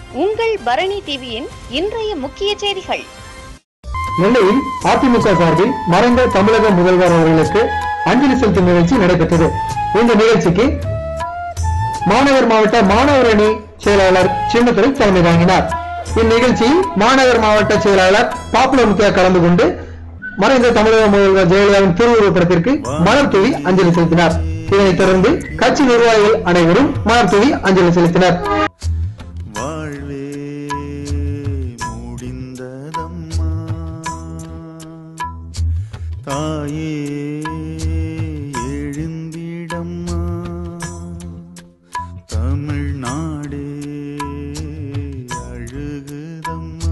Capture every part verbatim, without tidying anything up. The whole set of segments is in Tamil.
உங்கள் பரணி டிவியின் இன்றைய முக்கிய செய்திகள். நெல்லையில் அதிமுக சார்பில் மறைந்த தமிழக முதல்வர் அவர்களுக்கு அஞ்சலி செலுத்தும் நிகழ்ச்சி நடைபெற்றது. இந்த நிகழ்ச்சிக்கு மாநகர் மாவட்ட மாணவர் அணி செயலாளர் சின்னத்துரை தலைமை தாங்கினார். இந்நிகழ்ச்சியில் மாநகர் மாவட்ட செயலாளர் பாப்புலர் முக்கியா கலந்து கொண்டு மறைந்த தமிழக முதல்வர் ஜெயலலிதாவின் திருவுருவ படத்திற்கு மலர் தூவி அஞ்சலி செலுத்தினார். இதனைத் தொடர்ந்து கட்சி நிர்வாகிகள் அனைவரும் மலர் தூவி அஞ்சலி செலுத்தினர். தாயே எழுந்திடம்மா, தமிழ்நாடு அழுகுதம்மா.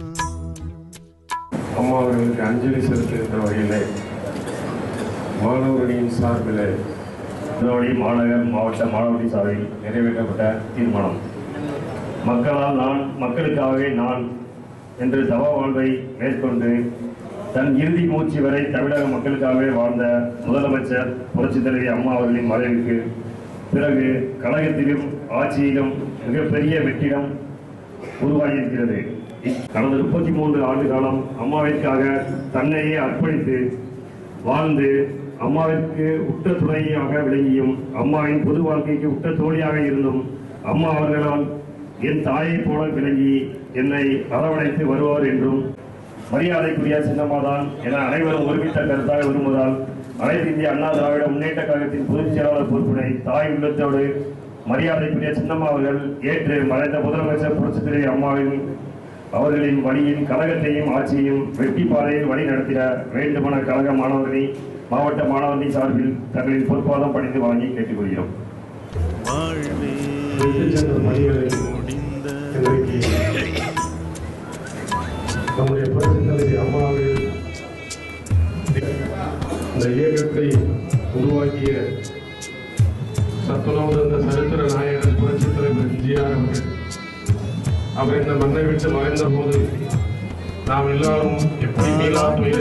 அம்மா அவர்களுக்கு அஞ்சலி செலுத்துகின்ற வகையில் மாணவர்களின் சார்பில் திருநெல்வேலி மாநகர் மாவட்ட மாணவரணி சார்பில் நிறைவேற்றப்பட்ட தீர்மானம். மக்களால் நான், மக்களுக்காகவே நான் என்று தவ வாழ்வை மேற்கொண்டு தன் இறுதி மூச்சு வரை தமிழக மக்களுக்காகவே வாழ்ந்த முதலமைச்சர் புரட்சித் தலைவி அம்மா அவர்களின் மறைவுக்கு பிறகு கழகத்திலும் ஆட்சியிலும் மிகப்பெரிய வெற்றிடம் உருவாகியிருக்கிறது. கடந்த முப்பத்தி மூன்று ஆண்டு காலம் அம்மாவிற்காக தன்னையே அர்ப்பணித்து வாழ்ந்து அம்மாவிற்கு உற்ற துணையாக விளங்கியும் அம்மாவின் பொது வாழ்க்கைக்கு உற்ற தோழியாக இருந்தும் அம்மா அவர்களால் என் தாயை போல விளங்கி என்னை அரவணைத்து வருவார் என்றும் மரியாதைக்குரிய சின்னம்மாதான் என அனைவரும் ஒருமித்த கருத்தாக விரும்புவதால் அனைத்து இந்திய அண்ணா திராவிட முன்னேற்ற கழகத்தின் பொதுச் செயலாளர் பொறுப்பினை தாய் உள்ளத்தோடு மரியாதைக்குரிய சின்னம்மா அவர்கள் ஏற்று மறைந்த முதலமைச்சர் புரட்சித் தலைவி அம்மாவின் அவர்களின் வழியில் கழகத்தையும் ஆட்சியையும் வெற்றி பாதையில் வழி நடத்திட வேண்டுமென கழக மாணவரணி மாவட்ட மாணவரணி சார்பில் தங்களின் பொறுப்பாதம் பணிந்து வழங்கி கேட்டுக்கொள்கிறோம். நம்முடைய புரட்சித் தலைவி அம்மா அவர்கள் இந்த இயக்கத்தை உருவாக்கிய சத்துணவு தந்த சரித்திர நாயகர் புரட்சித் தலைவர் எம்ஜிஆர் அவர்கள் அவர் இந்த மண்ணை விட்டு மறைந்த போது நாம் எல்லாரும் எப்படி மீளா